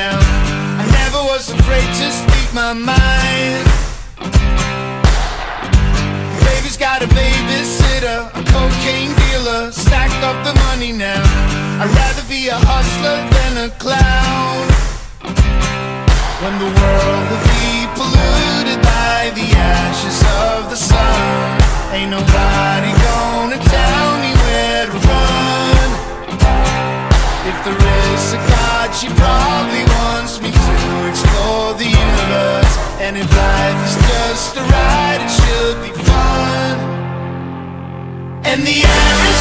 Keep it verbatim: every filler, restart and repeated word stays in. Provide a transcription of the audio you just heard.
now. I never was afraid to speak my mind. Baby's got a babysitter, a cocaine dealer, stack up the money now. I'd rather be a hustler than a clown. When the world will be polluted by the ashes of the sun, ain't nobody gonna tell me where to run. If there is a God, she probably wants me to explore the universe. And if life is just a ride, it should be fun. And the air